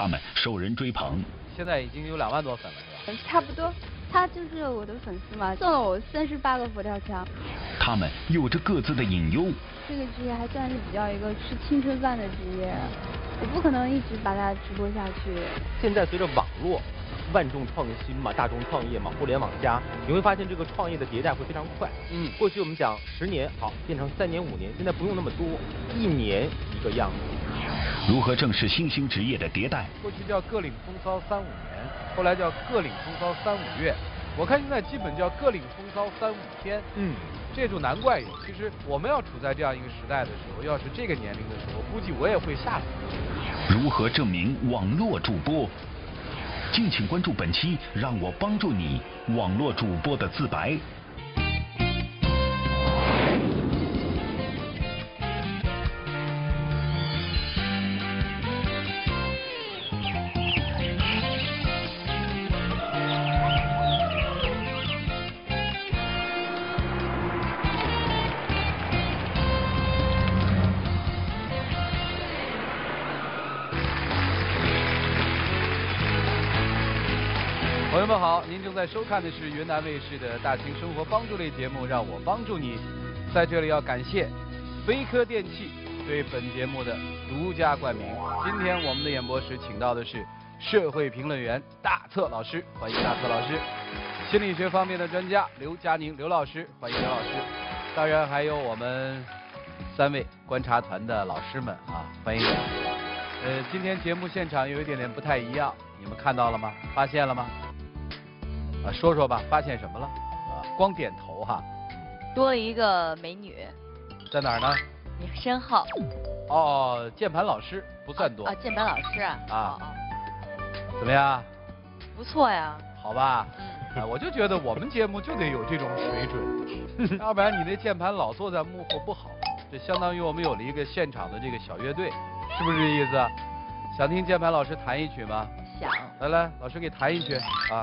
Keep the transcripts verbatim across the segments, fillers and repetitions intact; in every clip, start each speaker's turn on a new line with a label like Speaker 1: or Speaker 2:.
Speaker 1: 他们受人追捧。
Speaker 2: 现在已经有两万多粉了，是吧？
Speaker 3: 差不多。他就是我的粉丝嘛，送了我三十八个佛跳墙。
Speaker 1: 他们有着各自的隐忧。
Speaker 3: 这个职业还算是比较一个吃青春饭的职业，我不可能一直把它直播下去。
Speaker 4: 现在随着网络万众创新嘛，大众创业嘛，互联网加，你会发现这个创业的迭代会非常快。嗯，过去我们讲十年好变成三年五年，现在不用那么多，一年一个样子。
Speaker 1: 如何正视新兴职业的迭代？
Speaker 2: 过去叫各领风骚三五年，后来叫各领风骚三五月，我看现在基本叫各领风骚三五天。嗯，这就难怪有。其实我们要处在这样一个时代的时候，要是这个年龄的时候，估计我也会吓死。
Speaker 1: 如何证明网络主播？敬请关注本期《让我帮助你》网络主播的自白。
Speaker 2: 朋友们好，您正在收看的是云南卫视的大型生活帮助类节目《让我帮助你》。在这里要感谢飞科电器对本节目的独家冠名。今天我们的演播室请到的是社会评论员大策老师，欢迎大策老师；心理学方面的专家刘佳宁刘老师，欢迎刘老师。当然还有我们三位观察团的老师们啊，欢迎你们。呃，今天节目现场有一点点不太一样，你们看到了吗？发现了吗？啊，说说吧，发现什么了？啊，光点头哈。
Speaker 5: 多了一个美女。
Speaker 2: 在哪儿呢？
Speaker 5: 你身后。
Speaker 2: 哦，键盘老师不算多。
Speaker 5: 啊，键盘老师啊。
Speaker 2: 啊。怎么样？
Speaker 5: 不错呀。
Speaker 2: 好吧。
Speaker 5: 嗯。
Speaker 2: 啊，我就觉得我们节目就得有这种水准，要不然你那键盘老坐在幕后不好。这相当于我们有了一个现场的这个小乐队，是不是这意思？想听键盘老师弹一曲吗？
Speaker 5: 想。
Speaker 2: 来来，老师给弹一曲啊。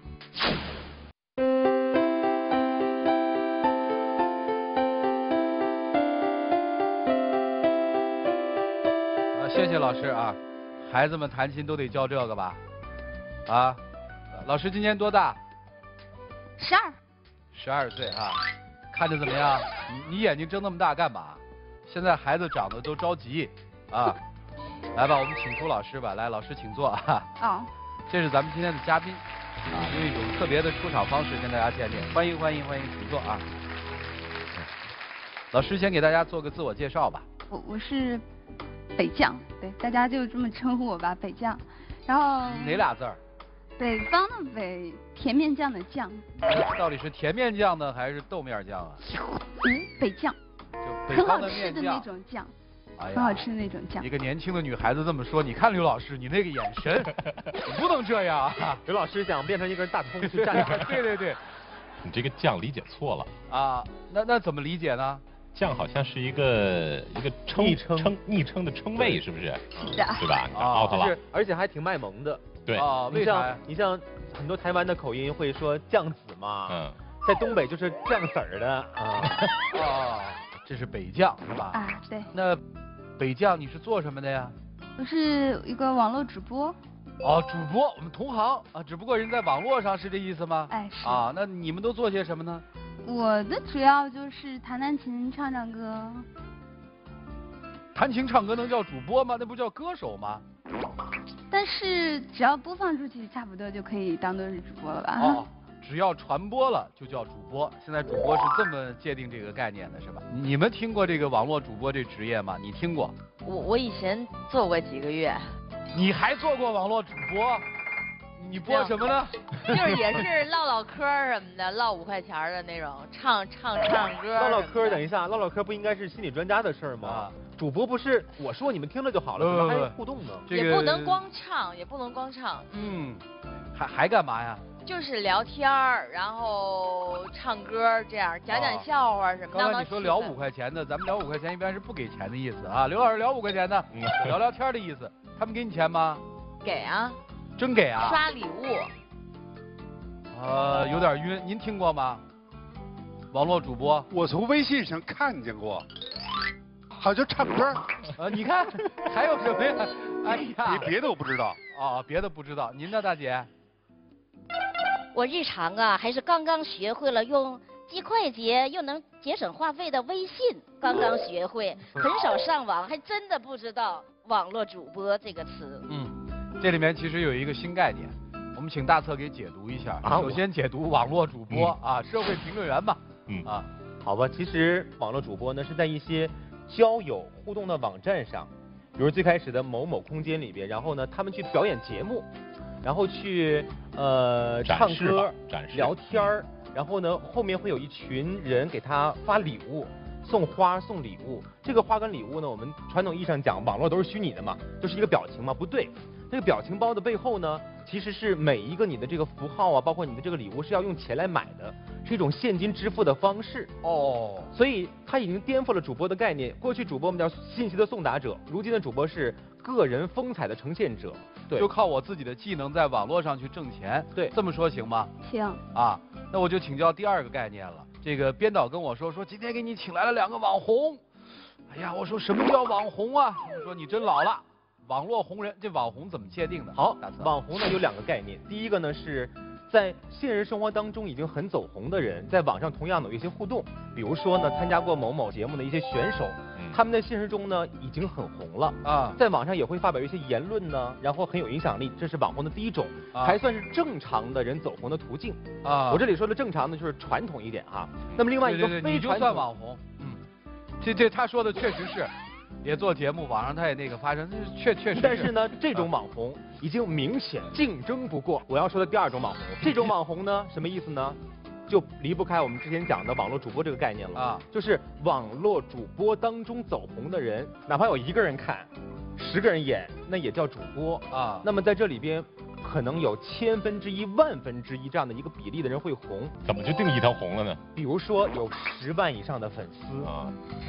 Speaker 2: 谢谢老师啊，孩子们弹琴都得教这个吧？啊，老师今年多大？
Speaker 3: 十二。
Speaker 2: 十二岁啊，看着怎么样？你你眼睛睁那么大干嘛？现在孩子长得都着急啊！来吧，我们请出老师吧。来，老师请坐啊。
Speaker 3: 哦。
Speaker 2: 这是咱们今天的嘉宾啊，用一种特别的出场方式跟大家见面，欢迎欢迎欢迎，请坐啊。老师先给大家做个自我介绍吧。
Speaker 3: 我我是北将，对，大家就这么称呼我吧，北将。然后
Speaker 2: 哪俩字儿？
Speaker 3: 北方的北，甜面酱的酱。
Speaker 2: 到底是甜面酱呢，还是豆面酱啊？
Speaker 3: 嗯，北酱。
Speaker 2: 就北方的面酱。
Speaker 3: 很好吃的那种酱。
Speaker 2: 哎呀，
Speaker 3: 很好吃的那种酱。
Speaker 2: 一个年轻的女孩子这么说，你看刘老师，你那个眼神，你不能这样啊！
Speaker 4: 刘老师想变成一根大葱去蘸。
Speaker 2: 对对对。
Speaker 6: 你这个酱理解错了。
Speaker 2: 啊，那那怎么理解呢？
Speaker 6: 酱好像是一一个一个称
Speaker 4: 昵称
Speaker 6: 称昵称的称谓，是不是？
Speaker 3: 是的。
Speaker 6: 对吧？
Speaker 2: 啊，
Speaker 6: out 了。
Speaker 4: 是，而且还挺卖萌的。
Speaker 6: 对。
Speaker 2: 啊，为啥？
Speaker 4: 你像很多台湾的口音会说酱子嘛。
Speaker 6: 嗯。
Speaker 4: 在东北就是酱子儿的啊。
Speaker 2: 哦，这是北酱是吧？
Speaker 3: 啊，对。
Speaker 2: 那北酱你是做什么的呀？
Speaker 3: 我是一个网络主播。
Speaker 2: 哦，主播，我们同行啊，只不过人在网络上，是这意思吗？
Speaker 3: 哎，是。
Speaker 2: 啊，那你们都做些什么呢？
Speaker 3: 我的主要就是弹弹琴、唱唱歌。
Speaker 2: 弹琴唱歌能叫主播吗？那不叫歌手吗？
Speaker 3: 但是只要播放出去，差不多就可以当做是主播了吧？
Speaker 2: 哦，只要传播了就叫主播。现在主播是这么界定这个概念的，是吧？你们听过这个网络主播这职业吗？你听过？
Speaker 5: 我我以前做过几个月。
Speaker 2: 你还做过网络主播？你播什么呢？
Speaker 5: 就是也是唠唠嗑什么的，唠五块钱的那种，唱唱唱歌。
Speaker 4: 唠唠嗑，等一下，唠唠嗑不应该是心理专家的事儿吗？啊、主播不是我说你们听了就好了，怎么还互动呢？
Speaker 2: 这个、
Speaker 5: 也不能光唱，也不能光唱。
Speaker 2: 嗯，还还干嘛呀？
Speaker 5: 就是聊天儿，然后唱歌，这样讲讲笑话什么的。
Speaker 2: 刚才你说聊五块钱的，咱们聊五块钱一般是不给钱的意思啊。刘老师聊五块钱的，聊聊天的意思。他们给你钱吗？
Speaker 5: 给啊。
Speaker 2: 真给啊！
Speaker 5: 刷礼物。
Speaker 2: 呃，有点晕，您听过吗？网络主播，
Speaker 7: 我从微信上看见过，好像唱歌。
Speaker 2: 呃，你看还有什么呀？ 哎呀，
Speaker 7: 你别的我不知道。
Speaker 2: 哦，别的不知道。您呢，大姐？
Speaker 8: 我日常啊，还是刚刚学会了用既快捷又能节省话费的微信，刚刚学会，很少上网，还真的不知道网络主播这个词。
Speaker 2: 嗯，这里面其实有一个新概念，我们请大策给解读一下。
Speaker 4: 啊、
Speaker 2: 首先解读网络主播、嗯、啊，社会评论员嘛。
Speaker 6: 嗯
Speaker 2: 啊，
Speaker 4: 好吧，其实网络主播呢是在一些交友互动的网站上，比如最开始的某某空间里边，然后呢他们去表演节目，然后去呃唱歌、聊天儿，然后呢后面会有一群人给他发礼物。送花送礼物，这个花跟礼物呢，我们传统意义上讲，网络都是虚拟的嘛，就是一个表情嘛，不对，这个表情包的背后呢，其实是每一个你的这个符号啊，包括你的这个礼物是要用钱来买的，是一种现金支付的方式
Speaker 2: 哦，
Speaker 4: 所以它已经颠覆了主播的概念。过去主播我们叫信息的送达者，如今的主播是个人风采的呈现者，对，
Speaker 2: 就靠我自己的技能在网络上去挣钱，
Speaker 4: 对，
Speaker 2: 这么说行吗？
Speaker 3: 行。
Speaker 2: 啊，那我就请教第二个概念了。这个编导跟我说，说今天给你请来了两个网红。哎呀，我说什么叫网红啊？说你真老了，网络红人，这网红怎么界定的？
Speaker 4: 好，网红呢有两个概念，第一个呢是在现实生活当中已经很走红的人，在网上同样有一些互动，比如说呢参加过某某节目的一些选手，他们在现实中呢已经很红了啊，在网上也会发表一些言论呢，然后很有影响力，这是网红的第一种，啊、还算是正常的人走红的途径啊。我这里说的正常呢，就是传统一点哈。那么另外一个非传统，
Speaker 2: 你就算网红，嗯，这这他说的确实是，也做节目，网上他也那个发生，确确实。
Speaker 4: 但是呢，这种网红已经明显竞争不过我要说的第二种网红。这种网红呢，什么意思呢？就离不开我们之前讲的网络主播这个概念了啊，就是网络主播当中走红的人，哪怕有一个人看，十个人演，那也叫主播啊。那么在这里边，可能有千分之一、万分之一这样的一个比例的人会红。
Speaker 6: 怎么就定义他红了呢？
Speaker 4: 比如说有十万以上的粉丝啊。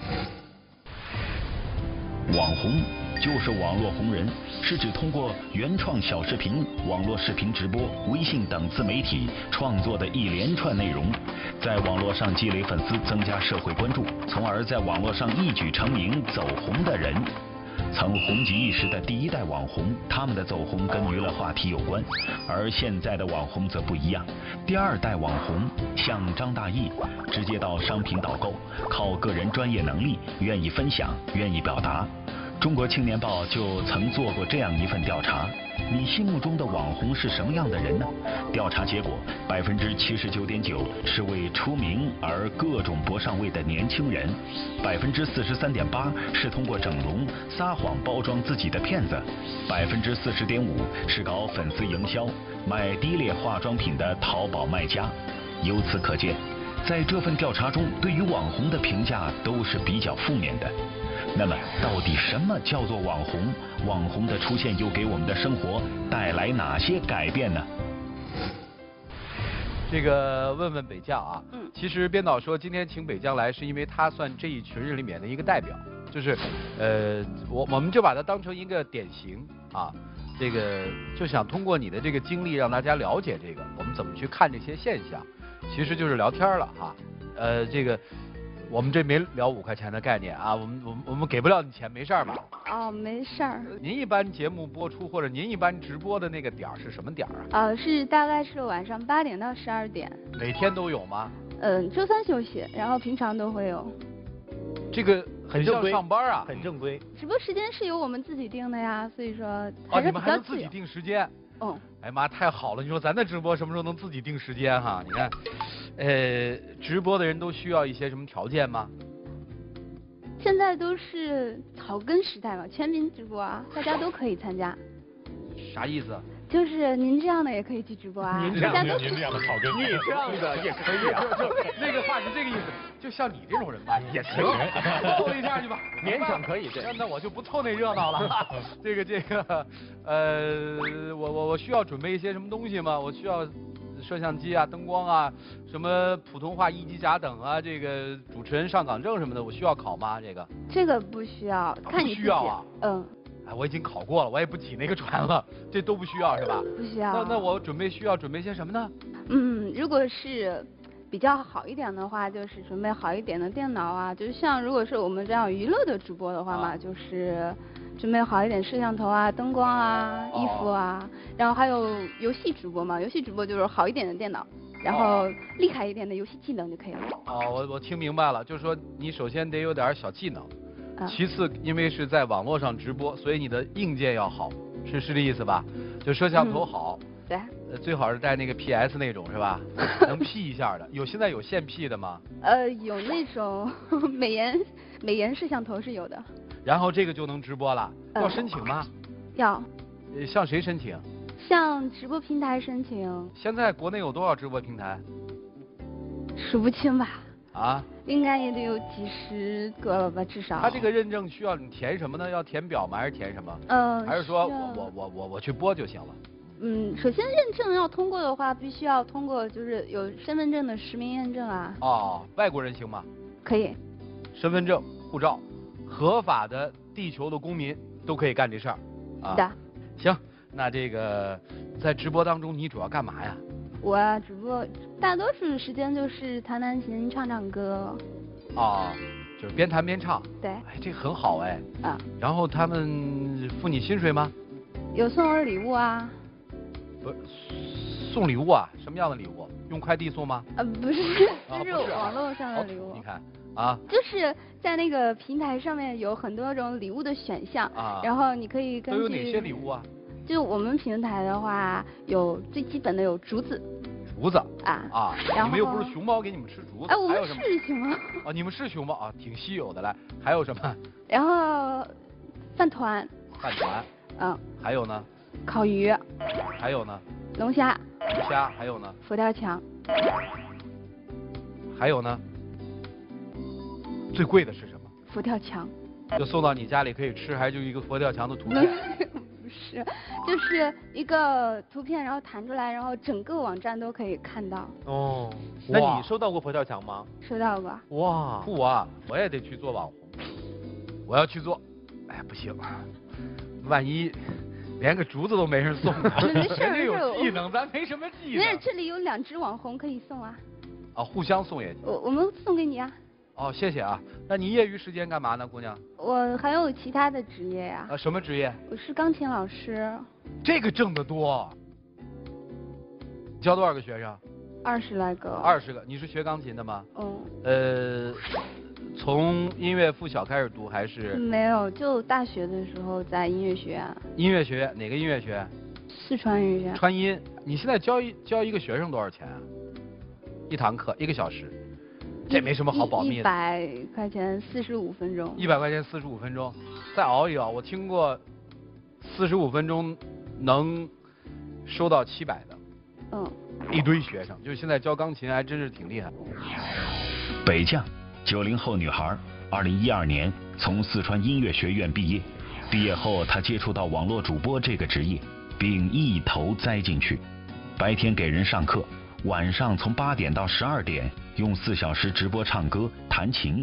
Speaker 1: 网红就是网络红人，是指通过原创小视频、网络视频直播、微信等自媒体创作的一连串内容，在网络上积累粉丝，增加社会关注，从而在网络上一举成名走红的人。曾红极一时的第一代网红，他们的走红跟娱乐话题有关，而现在的网红则不一样。第二代网红像张大奕，直接到商品导购，靠个人专业能力，愿意分享，愿意表达。中国青年报就曾做过这样一份调查：你心目中的网红是什么样的人呢？调查结果，百分之七十九点九是为出名而各种搏上位的年轻人，百分之四十三点八是通过整容、撒谎包装自己的骗子，百分之四十点五是搞粉丝营销、卖低劣化妆品的淘宝卖家。由此可见，在这份调查中，对于网红的评价都是比较负面的。那么，到底什么叫做网红？网红的出现又给我们的生活带来哪些改变呢？
Speaker 2: 这个问问北将啊，嗯，其实编导说今天请北将来，是因为他算这一群人里面的一个代表，就是，呃，我我们就把他当成一个典型啊，这个就想通过你的这个经历让大家了解这个，我们怎么去看这些现象，其实就是聊天了哈，呃，这个。我们这没聊五块钱的概念啊，我们我们我们给不了你钱，没事儿吧？
Speaker 3: 哦，没事儿。
Speaker 2: 您一般节目播出或者您一般直播的那个点儿是什么点儿啊？
Speaker 3: 呃，是大概是晚上八点到十二点。
Speaker 2: 每天都有吗？
Speaker 3: 嗯，周三休息，然后平常都会有。
Speaker 2: 这个很像上班啊，
Speaker 4: 很正规。
Speaker 3: 直播时间是由我们自己定的呀，所以说
Speaker 2: 啊，你们还能自己定时间？
Speaker 3: 嗯。
Speaker 2: 哎妈，太好了！你说咱的直播什么时候能自己定时间哈？你看，呃，直播的人都需要一些什么条件吗？
Speaker 3: 现在都是草根时代嘛，全民直播啊，大家都可以参加。
Speaker 2: 啥意思？
Speaker 3: 就是您这样的也可以去直播啊，
Speaker 6: 您这样的，您这样的草根，
Speaker 4: 你这样的也可以啊，
Speaker 2: 就那个话是这个意思，就像你这种人吧，也行，凑一下去吧，
Speaker 4: 勉强可以。
Speaker 2: 那那我就不凑那热闹了。这个这个，呃，我我我需要准备一些什么东西吗？我需要摄像机啊、灯光啊、什么普通话一级甲等啊，这个主持人上岗证什么的，我需要考吗？这个？
Speaker 3: 这个不需要，看你自己。
Speaker 2: 不需要啊。
Speaker 3: 嗯。
Speaker 2: 哎，我已经考过了，我也不挤那个船了，这都不需要是吧？
Speaker 3: 不需要。
Speaker 2: 那那我准备需要准备些什么呢？
Speaker 3: 嗯，如果是比较好一点的话，就是准备好一点的电脑啊，就是像如果是我们这样娱乐的直播的话嘛，啊、就是准备好一点摄像头啊、灯光啊、衣服啊，
Speaker 2: 哦、
Speaker 3: 然后还有游戏直播嘛，游戏直播就是好一点的电脑，然后厉害一点的游戏技能就可以了。
Speaker 2: 哦，我我听明白了，就是说你首先得有点小技能，
Speaker 3: 嗯、
Speaker 2: 其次因为是在网络上直播，所以你的硬件要好，是是这意思吧？就摄像头好。
Speaker 3: 嗯对，
Speaker 2: 呃，最好是带那个 P S 那种是吧？能 P 一下的，有现在有现 P 的吗？
Speaker 3: 呃，有那种美颜美颜摄像头是有的。
Speaker 2: 然后这个就能直播了，
Speaker 3: 呃、
Speaker 2: 要申请吗？
Speaker 3: 要。
Speaker 2: 呃，向谁申请？
Speaker 3: 向直播平台申请。
Speaker 2: 现在国内有多少直播平台？
Speaker 3: 数不清吧。
Speaker 2: 啊？
Speaker 3: 应该也得有几十个了吧，至少。
Speaker 2: 他这个认证需要你填什么呢？要填表吗？还是填什么？
Speaker 3: 嗯、呃。
Speaker 2: 还是说我我我我我去播就行了？
Speaker 3: 嗯，首先认证要通过的话，必须要通过就是有身份证的实名验证啊。
Speaker 2: 哦，外国人行吗？
Speaker 3: 可以。
Speaker 2: 身份证、护照，合法的地球的公民都可以干这事儿。啊。
Speaker 3: 的。
Speaker 2: 行，那这个在直播当中你主要干嘛呀？
Speaker 3: 我啊，直播大多数时间就是弹弹琴、唱唱歌。
Speaker 2: 哦，就是边弹边唱。
Speaker 3: 对。
Speaker 2: 哎，这很好哎。
Speaker 3: 啊。
Speaker 2: 然后他们付你薪水吗？
Speaker 3: 有送我礼物啊。
Speaker 2: 不是送礼物啊？什么样的礼物？用快递送吗？
Speaker 3: 呃，不是，就是网络上的礼物。
Speaker 2: 啊、你看啊，
Speaker 3: 就是在那个平台上面有很多种礼物的选项啊，然后你可以根据。
Speaker 2: 都有哪些礼物啊？
Speaker 3: 就我们平台的话，有最基本的有竹子。
Speaker 2: 竹子。
Speaker 3: 啊
Speaker 2: 啊！
Speaker 3: 然后
Speaker 2: 你们又不是熊猫给你们吃竹子。
Speaker 3: 哎，我们
Speaker 2: 是
Speaker 3: 熊猫。
Speaker 2: 哦，你们是熊猫啊，挺稀有的。来，还有什么？
Speaker 3: 然后饭团。
Speaker 2: 饭团。
Speaker 3: 嗯。
Speaker 2: 还有呢？
Speaker 3: 烤鱼。
Speaker 2: 还有呢？
Speaker 3: 龙虾。
Speaker 2: 龙虾。还有呢？
Speaker 3: 佛跳墙。
Speaker 2: 还有呢？最贵的是什么？
Speaker 3: 佛跳墙。
Speaker 2: 就送到你家里可以吃，还是就一个佛跳墙的图片？
Speaker 3: 不是，就是一个图片，然后弹出来，然后整个网站都可以看到。
Speaker 4: 哦。那你收到过佛跳墙吗？
Speaker 3: 收到过。
Speaker 4: 哇。
Speaker 2: 不啊，我也得去做网红。我要去做。哎呀，不行，万一。连个竹子都没人送，
Speaker 3: 没事，
Speaker 2: 人家有技能，咱没什么技能。
Speaker 3: 没事，这里有两只网红可以送啊。
Speaker 2: 啊，互相送也行。
Speaker 3: 我我们送给你啊。
Speaker 2: 哦，谢谢啊。那你业余时间干嘛呢，姑娘？
Speaker 3: 我还有其他的职业呀。
Speaker 2: 啊，什么职业？
Speaker 3: 我是钢琴老师。
Speaker 2: 这个挣得多。教多少个学生？
Speaker 3: 二十来个。
Speaker 2: 二十个，你是学钢琴的吗？
Speaker 3: 嗯。
Speaker 2: 呃。从音乐附小开始读还是？
Speaker 3: 没有，就大学的时候在音乐学院。
Speaker 2: 音乐学院哪个音乐学院？
Speaker 3: 四川音乐学院。
Speaker 2: 川音，你现在教一教一个学生多少钱啊？一堂课一个小时，这没什么好保密的。
Speaker 3: 一百块钱四十五分钟。
Speaker 2: 一百块钱四十五分钟，再熬一熬，我听过四十五分钟能收到七百的。
Speaker 3: 嗯。
Speaker 2: 一堆学生，就是现在教钢琴还真是挺厉害。
Speaker 1: 北将。九零后女孩，二零一二年从四川音乐学院毕业。毕业后，她接触到网络主播这个职业，并一头栽进去。白天给人上课，晚上从八点到十二点，用四小时直播唱歌、弹琴。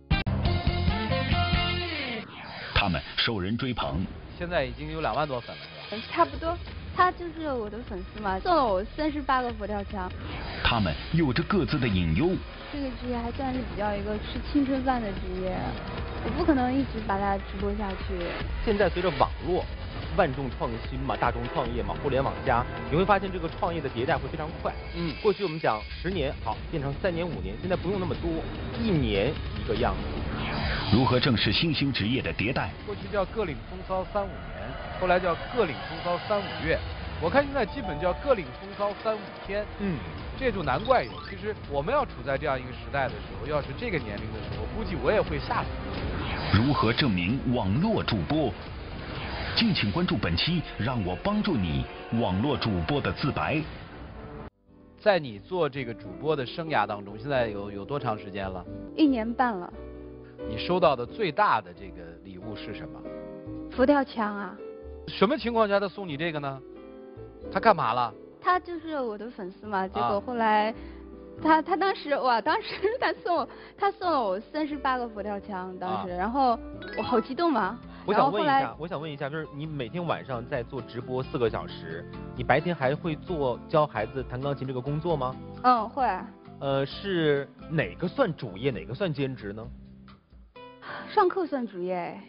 Speaker 1: 他们受人追捧。
Speaker 2: 现在已经有两万多粉了，是吧？
Speaker 3: 差不多。他就是我的粉丝嘛，送了我三十八个佛跳墙。
Speaker 1: 他们有着各自的隐忧。
Speaker 3: 这个职业还算是比较一个吃青春饭的职业，我不可能一直把它直播下去。
Speaker 4: 现在随着网络万众创新嘛，大众创业嘛，互联网加，你会发现这个创业的迭代会非常快。嗯，过去我们讲十年好变成三年五年，现在不用那么多，一年一个样子。
Speaker 1: 如何正视新兴职业的迭代？
Speaker 2: 过去叫各领风骚三五年，后来叫各领风骚三五月，我看现在基本叫各领风骚三五天。嗯，这就难怪有。其实我们要处在这样一个时代的时候，要是这个年龄的时候，估计我也会吓死。
Speaker 1: 如何证明网络主播？敬请关注本期《让我帮助你》网络主播的自白。
Speaker 2: 在你做这个主播的生涯当中，现在有有多长时间了？
Speaker 3: 一年半了。
Speaker 2: 你收到的最大的这个礼物是什么？
Speaker 3: 佛跳墙啊。
Speaker 2: 什么情况下他送你这个呢？他干嘛了？
Speaker 3: 他就是我的粉丝嘛，结果后来，啊、他他当时哇，当时他送他送了我三十八个佛跳墙，当时，啊、然后我好激动嘛。
Speaker 4: 我想问一下，我想问一下，就是你每天晚上在做直播四个小时，你白天还会做教孩子弹钢琴这个工作吗？
Speaker 3: 嗯，会。
Speaker 4: 呃，是哪个算主业，哪个算兼职呢？
Speaker 3: 上课算主业。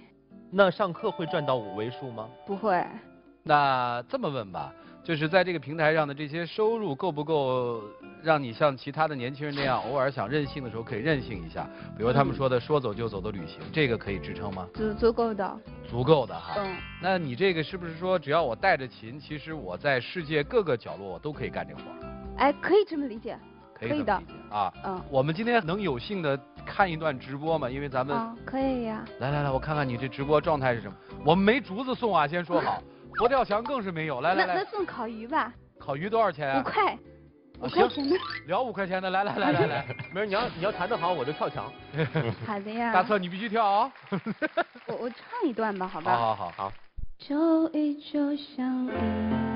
Speaker 4: 那上课会赚到五位数吗？
Speaker 3: 不会。
Speaker 2: 那这么问吧，就是在这个平台上的这些收入够不够让你像其他的年轻人那样，偶尔想任性的时候可以任性一下？比如他们说的说走就走的旅行，这个可以支撑吗？
Speaker 3: 足足够的。
Speaker 2: 足够的哈。
Speaker 3: 嗯。
Speaker 2: 那你这个是不是说，只要我带着琴，其实我在世界各个角落我都可以干这活？
Speaker 3: 哎，可以这么理解。
Speaker 2: 可以这么理解啊。嗯。我们今天能有幸的看一段直播吗？因为咱们。
Speaker 3: 啊，可以呀。
Speaker 2: 来来来，我看看你这直播状态是什么。我们没竹子送啊，先说好。佛跳墙更是没有，来来来，
Speaker 3: 那那送烤鱼吧。
Speaker 2: 烤鱼多少钱啊？
Speaker 3: 五块，五块钱的。
Speaker 2: 聊五块钱的，来来来来来，
Speaker 4: 没事，你要你要弹得好，我就跳墙。
Speaker 3: 好的呀。
Speaker 2: 大策你必须跳啊！
Speaker 3: 我我唱一段吧，好吧？
Speaker 2: 好好好好。
Speaker 3: 就依旧相依，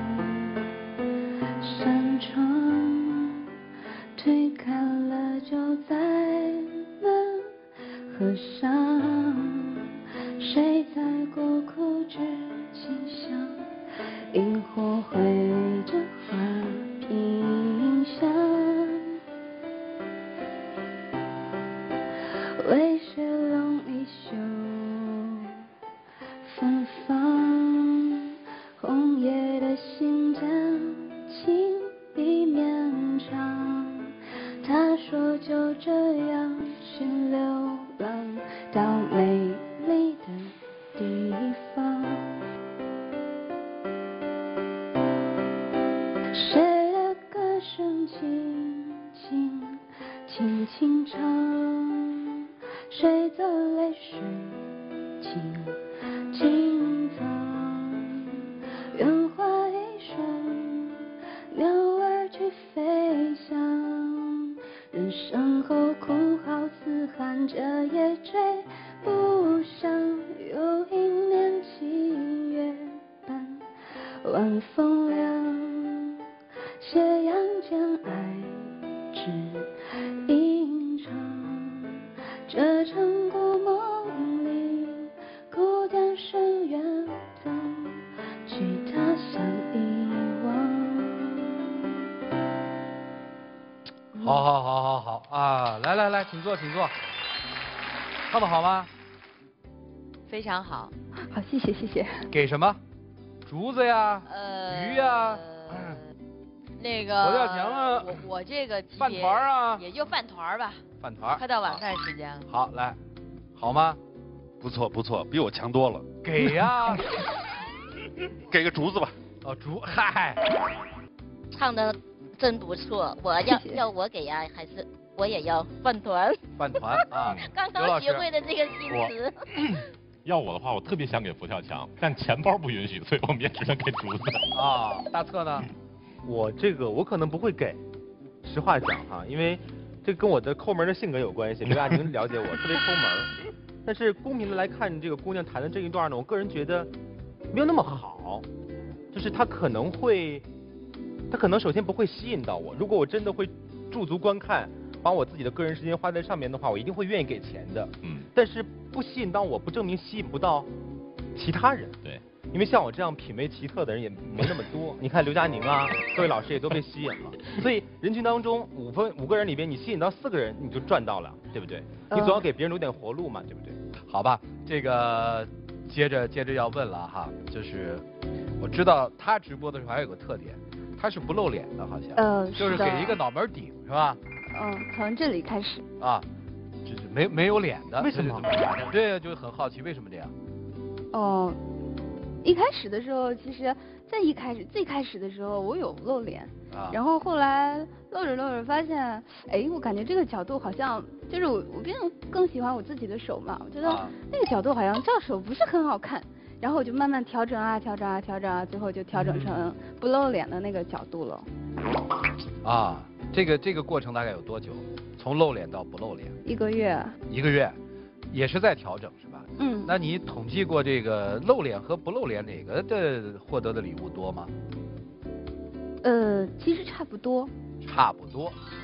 Speaker 3: 扇窗推开了就在门合上，谁在过哭之清香？萤火绘着花屏香，为谁拢一袖芬芳？红叶的信笺，情意绵长。他说就这样去流浪到美丽的地方。谁的歌声轻轻轻轻唱，谁的泪水轻轻淌，愿画一双鸟儿去飞翔，人生后哭号嘶喊着也追不上，有一年七月半晚风凉，斜阳间爱只一场，这场故梦里孤单是远方，去他乡遗忘。
Speaker 2: 好好好好好啊！来来来，请坐请坐。唱得好吗？
Speaker 5: 非常好。
Speaker 3: 好，谢谢谢谢。
Speaker 2: 给什么？竹子呀？
Speaker 5: 呃。
Speaker 2: 鱼呀？
Speaker 5: 呃、那个。
Speaker 2: 佛跳墙啊。
Speaker 5: 我我这个级别。
Speaker 2: 饭团啊。
Speaker 5: 也就饭团吧。
Speaker 2: 饭团。
Speaker 5: 快到晚饭时间了。
Speaker 2: 好，来，好吗？
Speaker 7: 不错不错，比我强多了。
Speaker 2: 给呀。
Speaker 7: 给个竹子吧。
Speaker 2: 哦，竹，嗨。
Speaker 8: 唱的真不错，我要谢谢要我给呀，还是我也要饭团？
Speaker 2: 饭团啊。
Speaker 8: 刚刚学会的这个新词。
Speaker 6: 要我的话，我特别想给佛跳墙，但钱包不允许，所以我们也只能给竹子。
Speaker 2: 啊，大策呢？
Speaker 4: 我这个我可能不会给，实话讲哈，因为这跟我的抠门的性格有关系。刘亚宁了解我，特别抠门。但是公平的来看，这个姑娘弹的这一段呢，我个人觉得没有那么好，就是她可能会，她可能首先不会吸引到我。如果我真的会驻足观看，把我自己的个人时间花在上面的话，我一定会愿意给钱的。嗯。但是不吸引到我，不证明吸引不到其他人。
Speaker 6: 对。
Speaker 4: 因为像我这样品味奇特的人也没那么多。你看刘佳宁啊，各位老师也都被吸引了。所以人群当中五分五个人里边，你吸引到四个人，你就赚到了，对不对？你总要给别人留点活路嘛，对不对？
Speaker 2: 好吧，这个接着接着要问了哈，就是我知道他直播的时候还有个特点，他是不露脸的，好像。
Speaker 3: 呃，
Speaker 2: 就是给一个脑门顶是吧？
Speaker 3: 嗯，从这里开始。
Speaker 2: 啊，就是没没有脸的。
Speaker 4: 为什么？
Speaker 2: 对，就很好奇为什么这样。
Speaker 3: 哦。一开始的时候，其实，在一开始最开始的时候，我有露脸，啊、然后后来露着露着发现，哎，我感觉这个角度好像就是我我变更喜欢我自己的手嘛，我觉得那个角度好像照手不是很好看，然后我就慢慢调整啊调整啊调整啊，最后就调整成不露脸的那个角度了。
Speaker 2: 啊，这个这个过程大概有多久？从露脸到不露脸？
Speaker 3: 一个月。
Speaker 2: 一个月，也是在调整是吧？
Speaker 3: 嗯，
Speaker 2: 那你统计过这个露脸和不露脸哪个的获得的礼物多吗？
Speaker 3: 呃，其实差不多。
Speaker 2: 差不多啊。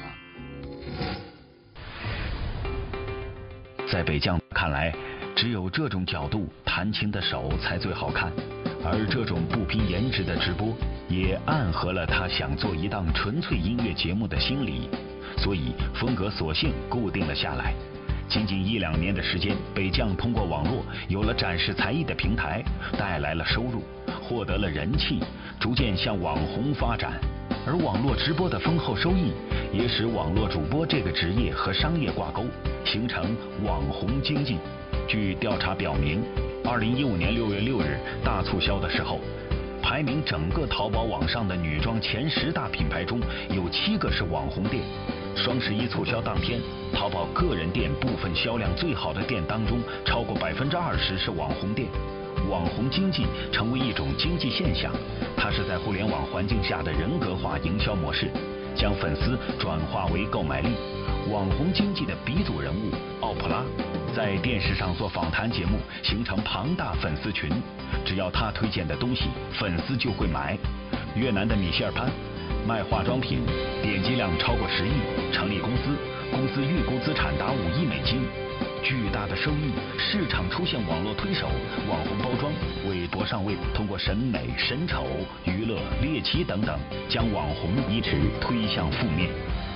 Speaker 1: 在北将看来，只有这种角度弹琴的手才最好看，而这种不拼颜值的直播，也暗合了他想做一档纯粹音乐节目的心理，所以风格索性固定了下来。 仅仅一两年的时间，北将通过网络有了展示才艺的平台，带来了收入，获得了人气，逐渐向网红发展。而网络直播的丰厚收益，也使网络主播这个职业和商业挂钩，形成网红经济。据调查表明，二零一五年六月六日大促销的时候，排名整个淘宝网上的女装前十大品牌中有七个是网红店。双十一促销当天，淘宝个人店部分销量最好的店当中，超过百分之二十是网红店。网红经济成为一种经济现象，它是在互联网环境下的人格化营销模式，将粉丝转化为购买力。网红经济的鼻祖人物奥普拉，在电视上做访谈节目，形成庞大粉丝群，只要他推荐的东西，粉丝就会买。越南的米歇尔潘卖化妆品，点击量超过十亿，成立公司，公司预估资产达五亿美金，巨大的收益。市场出现网络推手、网红包装，为博上位通过审美、审丑、娱乐、猎奇等等，将网红一直推向负面。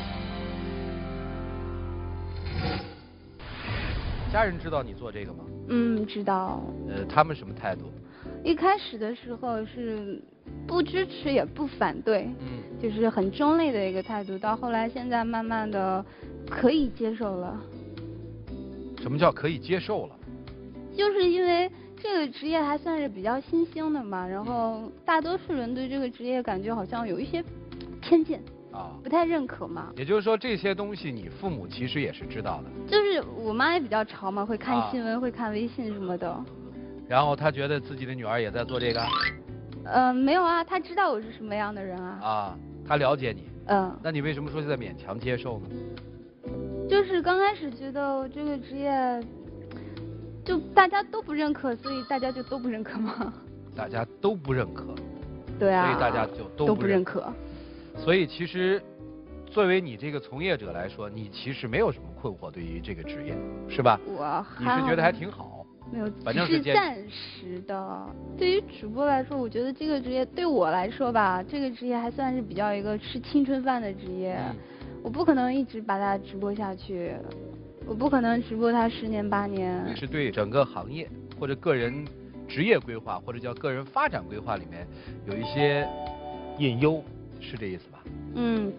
Speaker 2: 家人知道你做这个吗？
Speaker 3: 嗯，知道。
Speaker 2: 呃，他们什么态度？
Speaker 3: 一开始的时候是不支持也不反对，
Speaker 2: 嗯，
Speaker 3: 就是很中立的一个态度。到后来现在慢慢的可以接受了。
Speaker 2: 什么叫可以接受了？
Speaker 3: 就是因为这个职业还算是比较新兴的嘛，然后大多数人对这个职业感觉好像有一些偏见。
Speaker 2: 啊，
Speaker 3: 不太认可嘛。
Speaker 2: 也就是说，这些东西你父母其实也是知道的。
Speaker 3: 就是我妈也比较潮嘛，会看新闻，
Speaker 2: 啊、
Speaker 3: 会看微信什么的。
Speaker 2: 然后她觉得自己的女儿也在做这个。
Speaker 3: 呃，没有啊，她知道我是什么样的人啊。
Speaker 2: 啊，她了解你。
Speaker 3: 嗯。
Speaker 2: 那你为什么说现在勉强接受呢？
Speaker 3: 就是刚开始觉得这个职业，就大家都不认可，所以大家就都不认可嘛。
Speaker 2: 大家都不认可。
Speaker 3: 对啊。
Speaker 2: 所以大家就都
Speaker 3: 不
Speaker 2: 不认
Speaker 3: 可。
Speaker 2: 所以其实，作为你这个从业者来说，你其实没有什么困惑对于这个职业，是吧？
Speaker 3: 我
Speaker 2: 你是觉得还挺好。
Speaker 3: 没有，
Speaker 2: 反正
Speaker 3: 是暂时的。对于主播来说，我觉得这个职业对我来说吧，这个职业还算是比较一个吃青春饭的职业。嗯、我不可能一直把它直播下去，我不可能直播它十年八年。
Speaker 2: 是对整个行业或者个人职业规划或者叫个人发展规划里面有一些隐忧。是这意思吧？
Speaker 3: 嗯。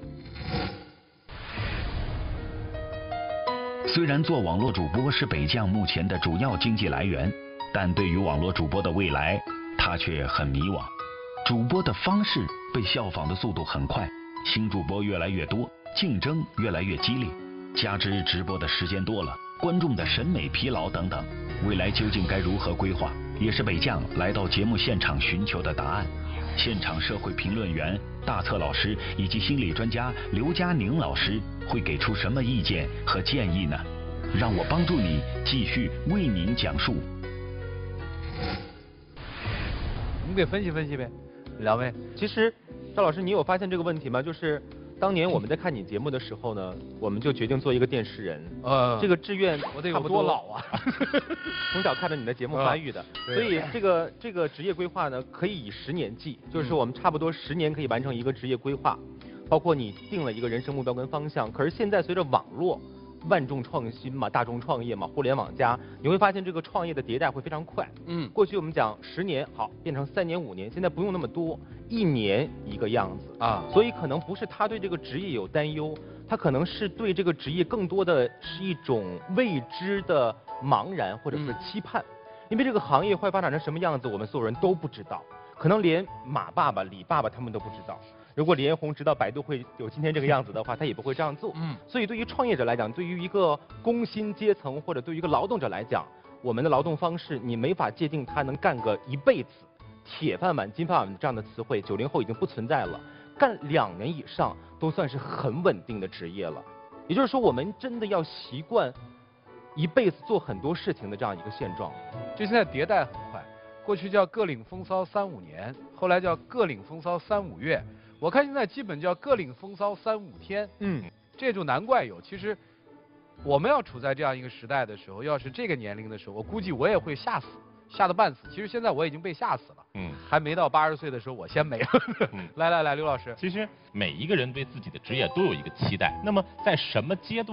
Speaker 1: 虽然做网络主播是北将目前的主要经济来源，但对于网络主播的未来，他却很迷惘。主播的方式被效仿的速度很快，新主播越来越多，竞争越来越激烈，加之直播的时间多了，观众的审美疲劳等等，未来究竟该如何规划，也是北将来到节目现场寻求的答案。现场社会评论员大策老师以及心理专家刘佳宁老师会给出什么意见和建议呢？让我帮助你继续为您讲述。
Speaker 2: 我们给分析分析呗，两位。
Speaker 4: 其实赵老师，你有发现这个问题吗？就是当年我们在看你节目的时候呢，我们就决定做一个电视人。呃，这个志愿
Speaker 2: 我得有多老啊？
Speaker 4: 从小看着你的节目发育的，呃、所以这个这个职业规划呢，可以以十年计，就是说我们差不多十年可以完成一个职业规划，包括你定了一个人生目标跟方向。可是现在随着网络万众创新嘛，大众创业嘛，互联网加，你会发现这个创业的迭代会非常快。嗯，过去我们讲十年好变成三年五年，现在不用那么多，一年一个样子啊。所以可能不是他对这个职业有担忧，他可能是对这个职业更多的是一种未知的茫然或者是期盼。嗯、因为这个行业会发展成什么样子，我们所有人都不知道，可能连马爸爸、李爸爸他们都不知道。如果李彦宏知道百度会有今天这个样子的话，他也不会这样做。嗯，所以对于创业者来讲，对于一个工薪阶层或者对于一个劳动者来讲，我们的劳动方式你没法界定他能干个一辈子，铁饭碗、金饭碗这样的词汇，九零后已经不存在了。干两年以上都算是很稳定的职业了。也就是说，我们真的要习惯一辈子做很多事情的这样一个现状。
Speaker 2: 就现在迭代很快，过去叫各领风骚三五年，后来叫各领风骚三五月。我看现在基本叫各领风骚三五天，嗯，这就难怪有。其实我们要处在这样一个时代的时候，要是这个年龄的时候，我估计我也会吓死，吓得半死。其实现在我已经被吓死了，嗯，还没到八十岁的时候，我先没了。嗯、来来来，刘老师，
Speaker 6: 其实每一个人对自己的职业都有一个期待，那么在什么阶段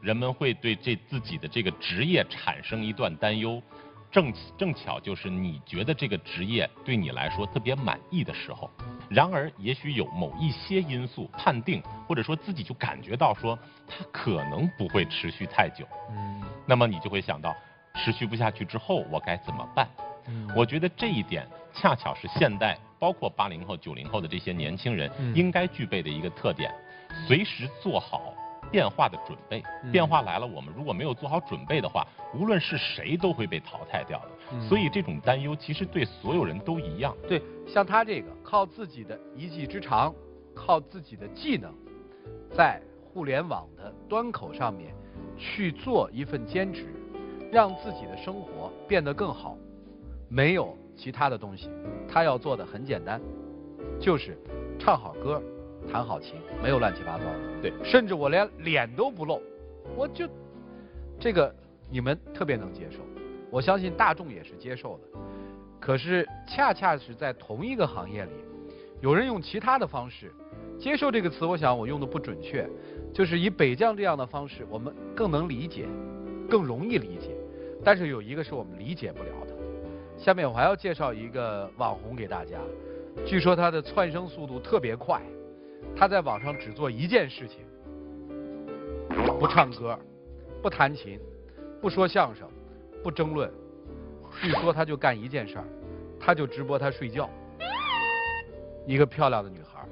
Speaker 6: 人们会对这自己的这个职业产生一段担忧。正正巧就是你觉得这个职业对你来说特别满意的时候，然而也许有某一些因素判定，或者说自己就感觉到说它可能不会持续太久，嗯，那么你就会想到持续不下去之后我该怎么办？嗯，我觉得这一点恰巧是现代包括八零后、九零后的这些年轻人应该具备的一个特点，随时做好变化的准备，变化来了，我们如果没有做好准备的话，无论是谁都会被淘汰掉的。嗯、所以这种担忧其实对所有人都一样。
Speaker 2: 对，像他这个靠自己的一技之长，靠自己的技能，在互联网的端口上面去做一份兼职，让自己的生活变得更好，没有其他的东西，他要做的很简单，就是唱好歌。弹好琴，没有乱七八糟的，对，甚至我连脸都不露，我就这个你们特别能接受，我相信大众也是接受的。可是恰恰是在同一个行业里，有人用其他的方式接受这个词，我想我用的不准确，就是以北将这样的方式，我们更能理解，更容易理解。但是有一个是我们理解不了的。下面我还要介绍一个网红给大家，据说他的窜升速度特别快。他在网上只做一件事情，不唱歌，不弹琴，不说相声，不争论，据说他就干一件事儿，他就直播他睡觉。一个漂亮的女孩。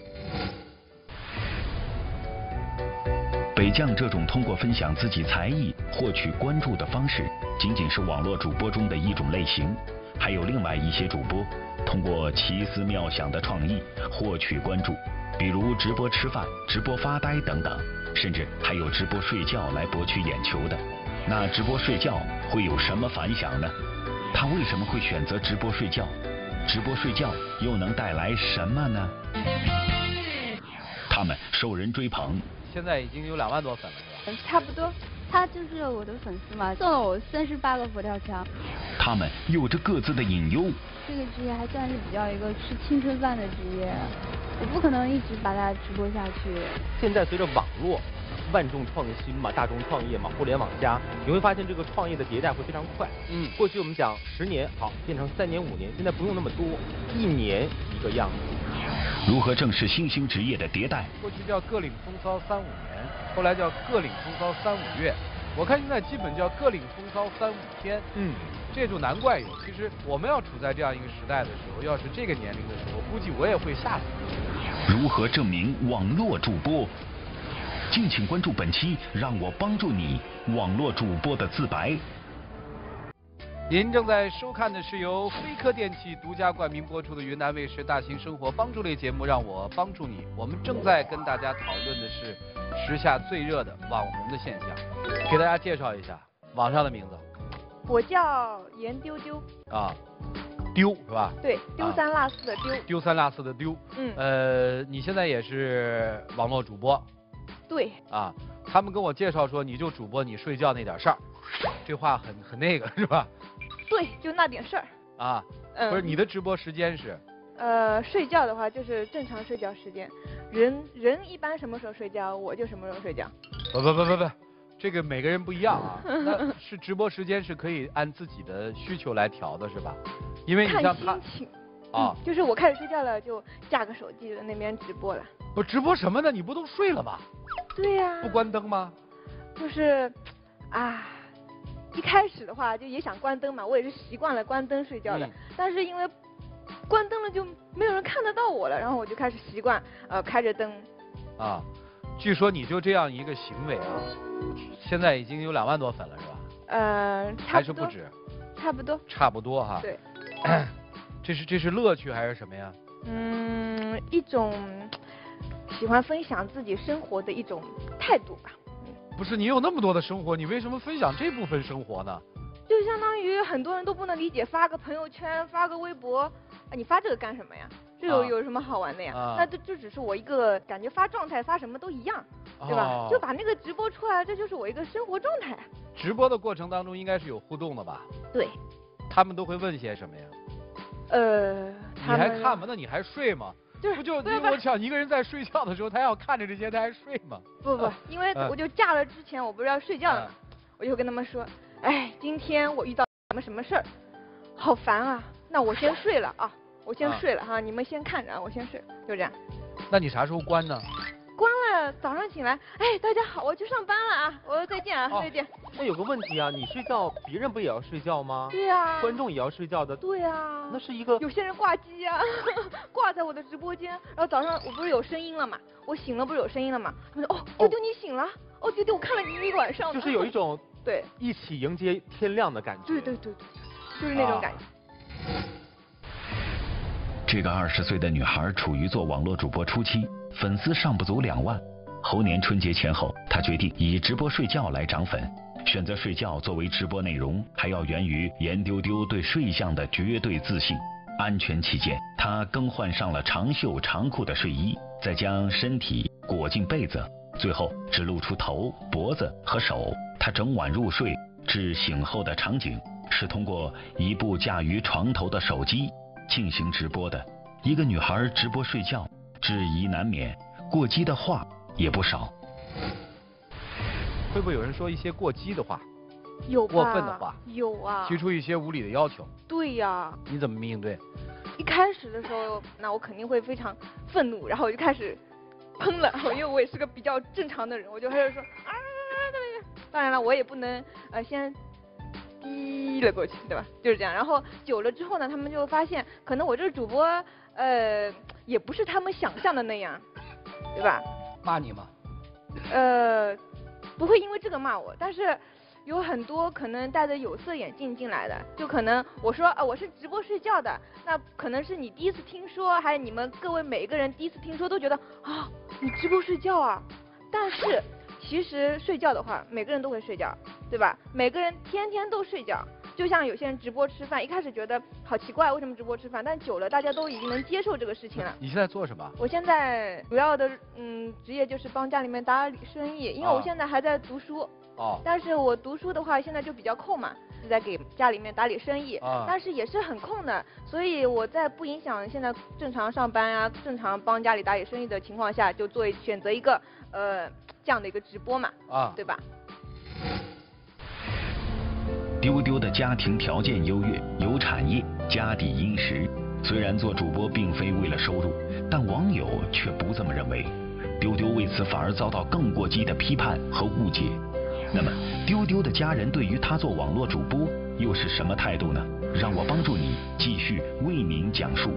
Speaker 1: 北将这种通过分享自己才艺获取关注的方式，仅仅是网络主播中的一种类型，还有另外一些主播通过奇思妙想的创意获取关注。比如直播吃饭、直播发呆等等，甚至还有直播睡觉来博取眼球的。那直播睡觉会有什么反响呢？他为什么会选择直播睡觉？直播睡觉又能带来什么呢？他们受人追捧，
Speaker 2: 现在已经有两万多粉了，是吧？
Speaker 3: 差不多，他就是我的粉丝嘛，送了我三十八个佛跳墙。
Speaker 1: 他们有着各自的隐忧。
Speaker 3: 这个职业还算是比较一个吃青春饭的职业，我不可能一直把它直播下去。
Speaker 4: 现在随着网络万众创新嘛，大众创业嘛，互联网加，你会发现这个创业的迭代会非常快。嗯，过去我们讲十年好变成三年五年，现在不用那么多，一年一个样子。
Speaker 1: 如何正视新兴职业的迭代？
Speaker 2: 过去叫各领风骚三五年，后来叫各领风骚三五月，我看现在基本叫各领风骚三五天。嗯。这就难怪有。其实我们要处在这样一个时代的时候，要是这个年龄的时候，估计我也会吓死。
Speaker 1: 如何证明网络主播？敬请关注本期《让我帮助你》网络主播的自白。
Speaker 2: 您正在收看的是由飞科电器独家冠名播出的云南卫视大型生活帮助类节目《让我帮助你》。我们正在跟大家讨论的是时下最热的网红的现象，给大家介绍一下网上的名字。
Speaker 9: 我叫严丢丢
Speaker 2: 啊，丢是吧？
Speaker 9: 对，丢三落四的丢。
Speaker 2: 啊、丢三落四的丢。嗯。呃，你现在也是网络主播。
Speaker 9: 对。
Speaker 2: 啊，他们跟我介绍说，你就主播你睡觉那点事儿，这话很很那个是吧？
Speaker 9: 对，就那点事儿。
Speaker 2: 啊。嗯。不是你的直播时间是？
Speaker 9: 呃，睡觉的话就是正常睡觉时间，人人一般什么时候睡觉，我就什么时候睡觉。
Speaker 2: 不不不不不。这个每个人不一样啊，那是直播时间是可以按自己的需求来调的，是吧？因为你像他
Speaker 9: 啊、嗯，就是我开始睡觉了，就架个手机在那边直播了。
Speaker 2: 不直播什么呢？你不都睡了吗？
Speaker 9: 对呀、啊。
Speaker 2: 不关灯吗？
Speaker 9: 就是，啊，一开始的话就也想关灯嘛，我也是习惯了关灯睡觉的，嗯、但是因为关灯了就没有人看得到我了，然后我就开始习惯呃开着灯。
Speaker 2: 啊。据说你就这样一个行为啊，现在已经有两万多粉了，是吧？
Speaker 9: 呃，
Speaker 2: 还是不止？
Speaker 9: 差不多。
Speaker 2: 差不多哈。
Speaker 9: 对。
Speaker 2: 这是这是乐趣还是什么呀？
Speaker 9: 嗯，一种喜欢分享自己生活的一种态度吧。
Speaker 2: 不是，你有那么多的生活，你为什么分享这部分生活呢？
Speaker 9: 就相当于很多人都不能理解，发个朋友圈，发个微博，啊，你发这个干什么呀？这有有什么好玩的呀？啊、那这这只是我一个感觉发状态发什么都一样，对吧？哦、就把那个直播出来，这就是我一个生活状态。
Speaker 2: 直播的过程当中应该是有互动的吧？
Speaker 9: 对。
Speaker 2: 他们都会问些什么呀？
Speaker 9: 呃，
Speaker 2: 你还看吗？那你还睡吗？
Speaker 9: 就是
Speaker 2: 不就
Speaker 9: 不是
Speaker 2: 我想一个人在睡觉的时候，他要看着这些，他还睡吗？
Speaker 9: 不不，因为我就嫁了之前，我不是要睡觉的嘛，我就跟他们说，哎，今天我遇到什么什么事儿，好烦啊，那我先睡了啊，我先睡了哈，你们先看着啊，我先睡，就这样。
Speaker 2: 那你啥时候关呢？
Speaker 9: 关了，早上醒来，哎，大家好，我去上班了啊，我再见啊，再见。
Speaker 4: 那有个问题啊，你睡觉，别人不也要睡觉吗？
Speaker 9: 对呀。
Speaker 4: 观众也要睡觉的。
Speaker 9: 对呀。
Speaker 4: 那是一个。
Speaker 9: 有些人挂机啊，挂在我的直播间，然后早上我不是有声音了嘛，我醒了不是有声音了嘛，他们说哦，丢丢你醒了，哦丢丢我看了你一晚上。
Speaker 4: 就是有一种
Speaker 9: 对
Speaker 4: 一起迎接天亮的感觉。
Speaker 9: 对对对对，就是那种感觉。
Speaker 1: 这个二十岁的女孩处于做网络主播初期，粉丝尚不足两万。猴年春节前后，她决定以直播睡觉来涨粉。选择睡觉作为直播内容，还要源于严丢丢对睡相的绝对自信。安全起见，她更换上了长袖长裤的睡衣，再将身体裹进被子，最后只露出头、脖子和手。她整晚入睡至醒后的场景，是通过一部架于床头的手机进行直播的。一个女孩直播睡觉，质疑难免，过激的话也不少。
Speaker 2: 会不会有人说一些过激的话？
Speaker 9: 有吧？
Speaker 2: 过分的话？
Speaker 9: 有啊。
Speaker 2: 提出一些无理的要求？
Speaker 9: 对呀。
Speaker 2: 你怎么应对？
Speaker 9: 一开始的时候，那我肯定会非常愤怒，然后我就开始喷了，因为我也是个比较正常的人，我就开始说啊，当然了，我也不能呃先滴了过去，对吧？就是这样。然后久了之后呢，他们就发现，可能我这个主播呃也不是他们想象的那样，对吧？
Speaker 2: 骂你吗？
Speaker 9: 呃。不会因为这个骂我，但是有很多可能戴着有色眼镜进来的，就可能我说啊我是直播睡觉的，那可能是你第一次听说，还有你们各位每一个人第一次听说都觉得啊你直播睡觉啊，但是其实睡觉的话，每个人都会睡觉，对吧？每个人天天都睡觉。就像有些人直播吃饭，一开始觉得好奇怪，为什么直播吃饭？但久了，大家都已经能接受这个事情了。
Speaker 2: 你现在做什么？
Speaker 9: 我现在主要的嗯职业就是帮家里面打理生意，因为我现在还在读书。哦。但是我读书的话，现在就比较空嘛，是在给家里面打理生意。啊。但是也是很空的，所以我在不影响现在正常上班啊、正常帮家里打理生意的情况下，就做选择一个呃这样的一个直播嘛。啊。对吧？
Speaker 1: 丢丢的家庭条件优越，有产业，家底殷实。虽然做主播并非为了收入，但网友却不这么认为。丢丢为此反而遭到更过激的批判和误解。那么，丢丢的家人对于他做网络主播又是什么态度呢？让我帮助你继续为您讲述。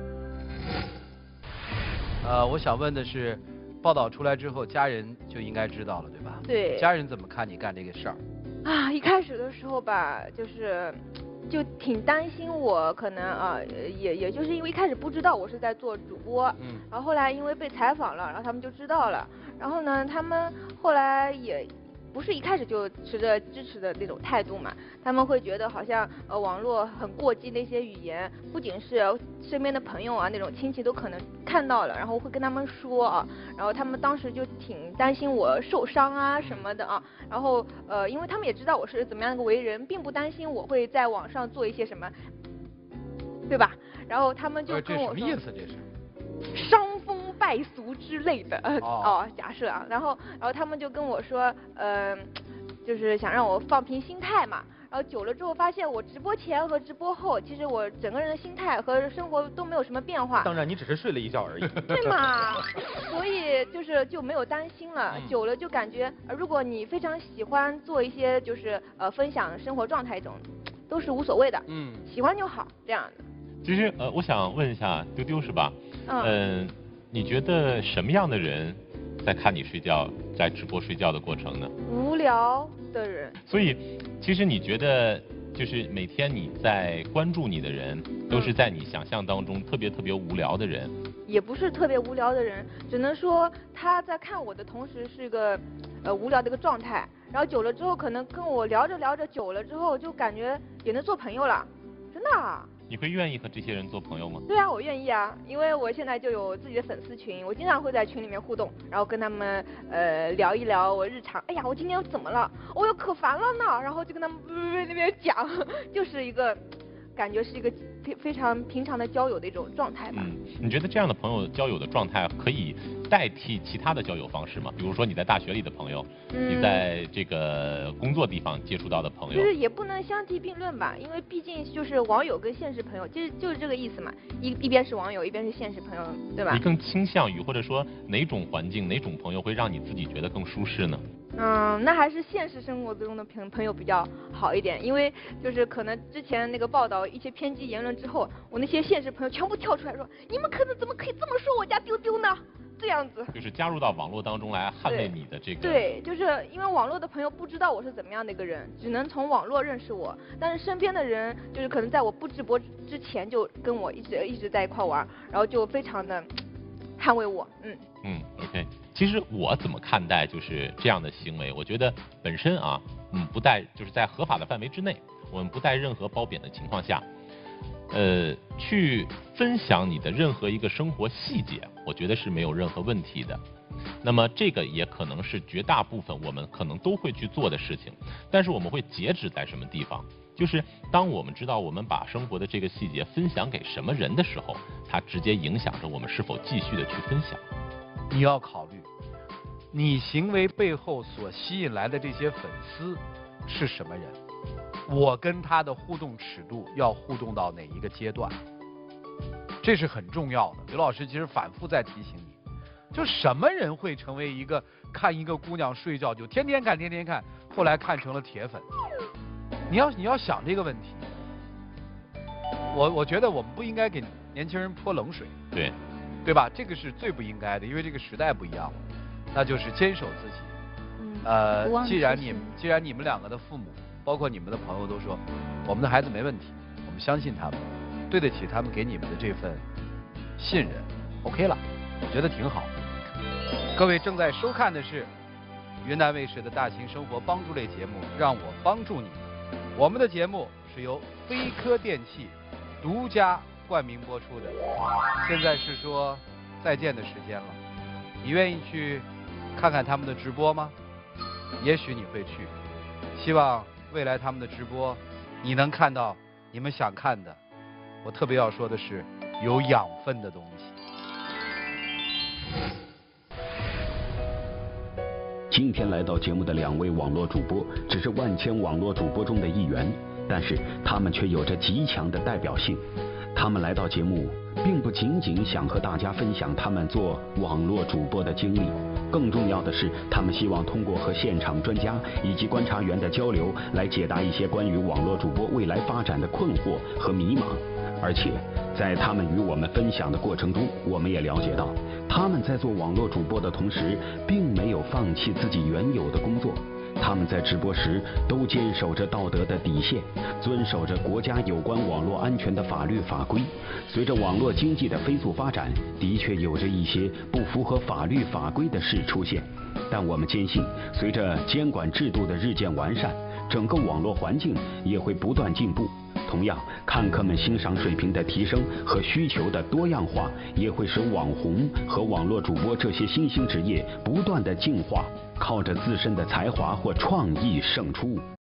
Speaker 2: 呃，我想问的是，报道出来之后，家人就应该知道了，对吧？
Speaker 9: 对。
Speaker 2: 家人怎么看你干这个事儿？
Speaker 9: 啊，一开始的时候吧，就是就挺担心我可能啊，也也就是因为一开始不知道我是在做主播，嗯，然后后来因为被采访了，然后他们就知道了，然后呢，他们后来也不是一开始就持着支持的那种态度嘛，他们会觉得好像呃网络很过激的一些语言，不仅是身边的朋友啊那种亲戚都可能看到了，然后会跟他们说啊，然后他们当时就挺担心我受伤啊什么的啊，然后呃因为他们也知道我是怎么样一个为人，并不担心我会在网上做一些什么，对吧？然后他们就跟我说，
Speaker 2: 这什么意思这是？
Speaker 9: 伤风败俗之类的，哦，哦假设啊，然后然后他们就跟我说，嗯、呃，就是想让我放平心态嘛。然后久了之后发现，我直播前和直播后，其实我整个人的心态和生活都没有什么变化。
Speaker 4: 当然，你只是睡了一觉而已。
Speaker 9: 对嘛？所以就是就没有担心了。嗯、久了就感觉，呃，如果你非常喜欢做一些就是呃分享生活状态这种，都是无所谓的。嗯，喜欢就好，这样的。
Speaker 6: 其实呃，我想问一下丢丢是吧？嗯、呃。你觉得什么样的人在看你睡觉，在直播睡觉的过程呢？
Speaker 9: 无聊的人。
Speaker 6: 所以，其实你觉得，就是每天你在关注你的人，都是在你想象当中特别特别无聊的人？
Speaker 9: 也不是特别无聊的人，只能说他在看我的同时是一个呃无聊的一个状态，然后久了之后，可能跟我聊着聊着，久了之后就感觉也能做朋友了，真的。
Speaker 6: 你会愿意和这些人做朋友吗？
Speaker 9: 对啊，我愿意啊，因为我现在就有自己的粉丝群，我经常会在群里面互动，然后跟他们呃聊一聊我日常。哎呀，我今天怎么了？我又可烦了呢，然后就跟他们那边讲，就是一个感觉是一个非非常平常的交友的一种状态吧。
Speaker 6: 嗯，你觉得这样的朋友交友的状态可以代替其他的交友方式吗？比如说你在大学里的朋友，嗯、你在这个工作地方接触到的朋友，
Speaker 9: 就是也不能相提并论吧，因为毕竟就是网友跟现实朋友，其实就是这个意思嘛，一一边是网友，一边是现实朋友，对吧？
Speaker 6: 你更倾向于或者说哪种环境、哪种朋友会让你自己觉得更舒适呢？
Speaker 9: 嗯，那还是现实生活中的朋朋友比较好一点，因为就是可能之前那个报道一些偏激言论之后，我那些现实朋友全部跳出来说，你们可能怎么可以这么说我家丢丢呢？这样子，
Speaker 6: 就是加入到网络当中来捍卫你的这个。
Speaker 9: 对，就是因为网络的朋友不知道我是怎么样的一个人，只能从网络认识我，但是身边的人就是可能在我不直播之前就跟我一直一直在一块玩，然后就非常的捍卫我，嗯。
Speaker 6: 嗯 ，OK。其实我怎么看待就是这样的行为？我觉得本身啊，嗯，不带就是在合法的范围之内，我们不带任何褒贬的情况下，呃，去分享你的任何一个生活细节，我觉得是没有任何问题的。那么这个也可能是绝大部分我们可能都会去做的事情，但是我们会截止在什么地方？就是当我们知道我们把生活的这个细节分享给什么人的时候，它直接影响着我们是否继续的去分享。
Speaker 2: 你要考虑，你行为背后所吸引来的这些粉丝是什么人？我跟他的互动尺度要互动到哪一个阶段？这是很重要的。刘老师其实反复在提醒你，就什么人会成为一个看一个姑娘睡觉就天天看天天看，后来看成了铁粉？你要你要想这个问题。我我觉得我们不应该给年轻人泼冷水。
Speaker 6: 对。
Speaker 2: 对吧？这个是最不应该的，因为这个时代不一样了，那就是坚守自己。嗯。呃，既然你们既然你们两个的父母，包括你们的朋友都说我们的孩子没问题，我们相信他们，对得起他们给你们的这份信任 ，OK 了，我觉得挺好。各位正在收看的是云南卫视的大型生活帮助类节目《让我帮助你》，我们的节目是由飞科电器独家冠名播出的。现在是说再见的时间了，你愿意去看看他们的直播吗？也许你会去，希望未来他们的直播你能看到你们想看的。我特别要说的是有养分的东西。
Speaker 1: 今天来到节目的两位网络主播只是万千网络主播中的一员，但是他们却有着极强的代表性。他们来到节目并不仅仅想和大家分享他们做网络主播的经历，更重要的是他们希望通过和现场专家以及观察员的交流来解答一些关于网络主播未来发展的困惑和迷茫。而且在他们与我们分享的过程中，我们也了解到他们在做网络主播的同时并没有放弃自己原有的工作，他们在直播时都坚守着道德的底线，遵守着国家有关网络安全的法律法规。随着网络经济的飞速发展，的确有着一些不符合法律法规的事出现，但我们坚信，随着监管制度的日渐完善，整个网络环境也会不断进步。同样，看客们欣赏水平的提升和需求的多样化，也会使网红和网络主播这些新兴职业不断的进化，靠着自身的才华或创意胜出。